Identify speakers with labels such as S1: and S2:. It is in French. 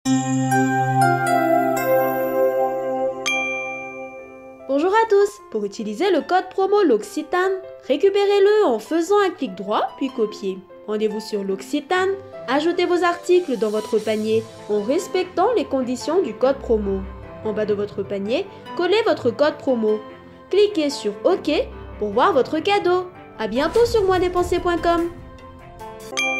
S1: Bonjour à tous! Pour utiliser le code promo L'Occitane, récupérez-le en faisant un clic droit puis copier. Rendez-vous sur L'Occitane, ajoutez vos articles dans votre panier en respectant les conditions du code promo. En bas de votre panier, collez votre code promo. Cliquez sur OK pour voir votre cadeau. À bientôt sur moindépenser.com.